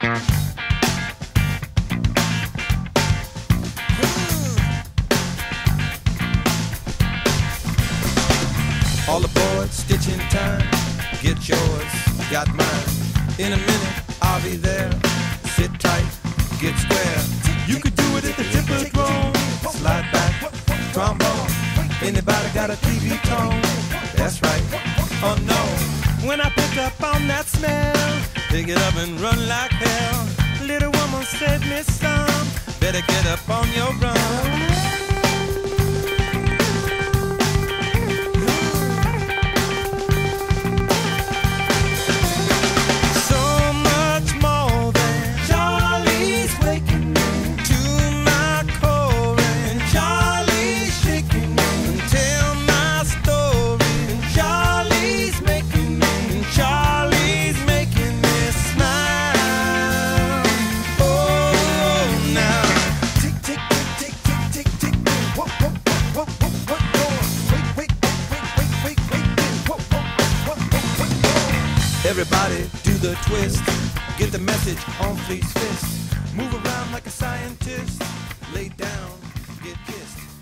All aboard, stitching time. Get yours, got mine. In a minute, I'll be there. Sit tight, get square. You could do it at the Tippodrome. Slide back, trombone. Anybody got a TV tone? That's right. Oh no. When I pick up on that smell, pick it up and run like hell. Little woman said, Miss Some, better get up on your run. Everybody do the twist. Get the message on Fleet's fist. Move around like a scientist. Lay down, get kissed.